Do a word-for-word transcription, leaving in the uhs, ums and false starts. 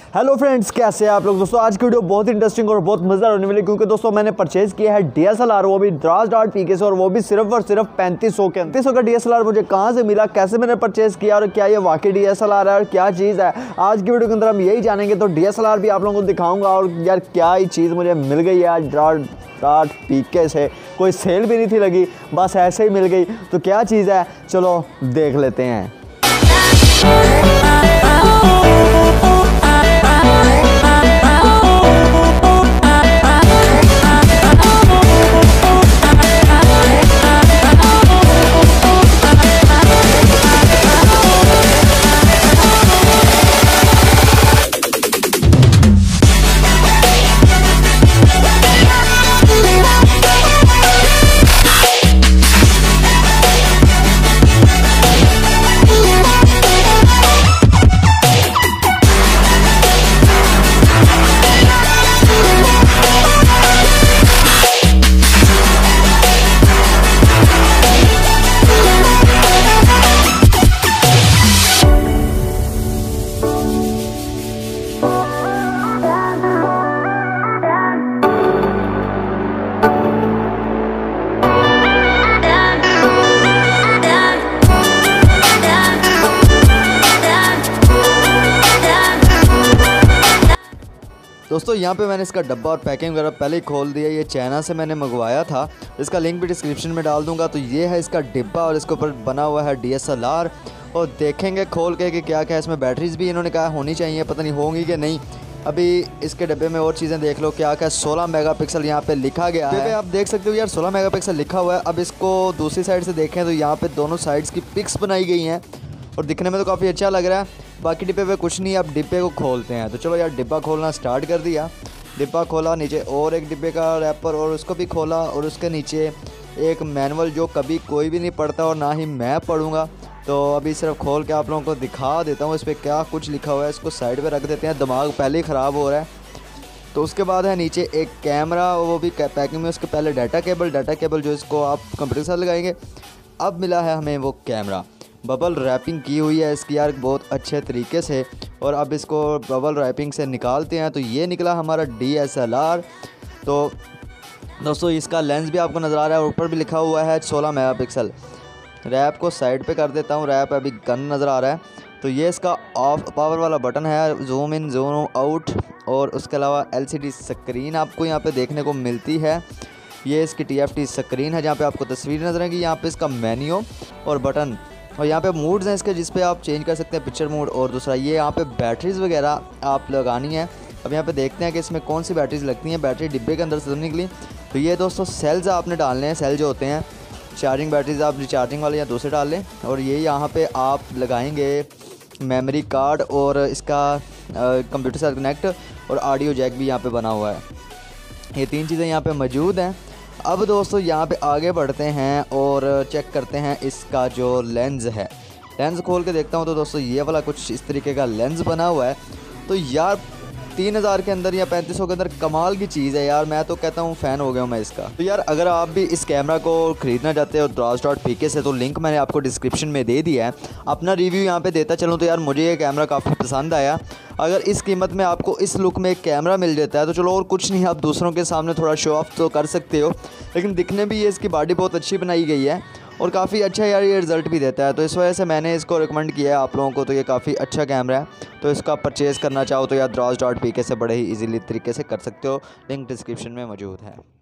Hello friends, कैसे हैं आप लोग। दोस्तों आज की वीडियो बहुत ही इंटरेस्टिंग और बहुत मजेदार होने वाली, क्योंकि दोस्तों मैंने परचेज किया है डीएसएलआर, वो भी द्रास डॉट पीके से, और वो भी सिर्फ और सिर्फ पैंतीस सौ के पैंतीस सौ का डीएसएलआर मुझे कहां से मिला, कैसे मैंने परचेज किया और क्या ये वाकई डीएसएलआर है और क्या चीज़ है, आज की वीडियो के अंदर हम यही जानेंगे। तो डीएसएलआर भी आप लोगों को दिखाऊंगा और यार क्या ही चीज़ मुझे मिल गई है आज द्रास डॉट पीके से। कोई सेल भी नहीं थी लगी, बस ऐसे ही मिल गई। तो क्या चीज़ है, चलो देख लेते हैं। दोस्तों यहाँ पे मैंने इसका डब्बा और पैकिंग वगैरह पहले ही खोल दिया। ये चाइना से मैंने मंगवाया था, इसका लिंक भी डिस्क्रिप्शन में डाल दूंगा। तो ये है इसका डिब्बा और इसके ऊपर बना हुआ है डीएसएलआर। और देखेंगे खोल के कि क्या क्या है इसमें। बैटरीज भी इन्होंने कहा होनी चाहिए, पता नहीं होंगी कि नहीं। अभी इसके डब्बे में और चीज़ें देख लो, क्या क्या सोलह मेगापिक्सल यहाँ पे लिखा गया है। आप देख सकते हो यार सोलह मेगापिक्सल लिखा हुआ है। अब इसको दूसरी साइड से देखें तो यहाँ पे दोनों साइड्स की पिक्स बनाई गई हैं और दिखने में तो काफ़ी अच्छा लग रहा है। बाकी डिब्बे पे कुछ नहीं, अब डिब्बे को खोलते हैं। तो चलो यार डिब्बा खोलना स्टार्ट कर दिया। डिब्बा खोला, नीचे और एक डिब्बे का रैपर और उसको भी खोला, और उसके नीचे एक मैनुअल जो कभी कोई भी नहीं पढ़ता और ना ही मैं पढ़ूँगा। तो अभी सिर्फ खोल के आप लोगों को दिखा देता हूँ इस पर क्या कुछ लिखा हुआ है। इसको साइड पर रख देते हैं, दिमाग पहले ही ख़राब हो रहा है। तो उसके बाद है नीचे एक कैमरा, वो भी पैकिंग में। उसके पहले डाटा केबल डाटा केबल जो इसको आप कंप्यूटर के साथ लगाएंगे। अब मिला है हमें वो कैमरा, बबल रैपिंग की हुई है इसकी यार बहुत अच्छे तरीके से। और अब इसको बबल रैपिंग से निकालते हैं। तो ये निकला हमारा डीएसएलआर। तो दोस्तों इसका लेंस भी आपको नज़र आ रहा है, ऊपर भी लिखा हुआ है सोलह मेगापिक्सल। रैप को साइड पे कर देता हूँ, रैप अभी गन नज़र आ रहा है। तो ये इसका ऑफ पावर वाला बटन है, जूम इन जूम आउट। और उसके अलावा एलसीडी स्क्रीन आपको यहाँ पे देखने को मिलती है। ये इसकी टीएफटी स्क्रीन है जहाँ पे आपको तस्वीर नज़र आएगी। यहाँ पे इसका मेन्यू और बटन, और यहाँ पे मूड्स हैं इसके जिस पे आप चेंज कर सकते हैं पिक्चर मूड। और दूसरा ये यहाँ पे बैटरीज़ वगैरह आप लगानी है। अब यहाँ पे देखते हैं कि इसमें कौन सी बैटरीज लगती हैं। बैटरी डिब्बे के अंदर से निकली। तो ये दोस्तों सेल्स आपने डालने हैं। सेल जो होते हैं चार्जिंग बैटरीज, आप रिचार्जिंग वाले या दूसरे डाल लें। और ये यहाँ पे आप लगाएंगे मेमोरी कार्ड, और इसका कंप्यूटर से कनेक्ट, और ऑडियो जैक भी यहाँ पे बना हुआ है। ये तीन चीज़ें यहाँ पे मौजूद हैं। अब दोस्तों यहाँ पे आगे बढ़ते हैं और चेक करते हैं इसका जो लेंस है। लेंस खोल के देखता हूँ तो दोस्तों ये वाला कुछ इस तरीके का लेंस बना हुआ है। तो यार तीन हज़ार के अंदर या पैंतीस सौ के अंदर कमाल की चीज़ है यार। मैं तो कहता हूँ फ़ैन हो गया हूँ मैं इसका। तो यार अगर आप भी इस कैमरा को ख़रीदना चाहते हो द्रास डॉट पीके से, तो लिंक मैंने आपको डिस्क्रिप्शन में दे दिया है। अपना रिव्यू यहाँ पे देता चलूँ तो यार मुझे ये कैमरा काफ़ी पसंद आया। अगर इस कीमत में आपको इस लुक में एक कैमरा मिल जाता है तो चलो और कुछ नहीं, आप दूसरों के सामने थोड़ा शो ऑफ तो कर सकते हो, लेकिन दिखने भी ये इसकी बॉडी बहुत अच्छी बनाई गई है और काफ़ी अच्छा यार ये रिज़ल्ट भी देता है। तो इस वजह से मैंने इसको रिकमेंड किया है आप लोगों को। तो ये काफ़ी अच्छा कैमरा है। तो इसका परचेज़ करना चाहो तो यार द्रास डॉट पीके से बड़े ही इजीली तरीके से कर सकते हो। लिंक डिस्क्रिप्शन में मौजूद है।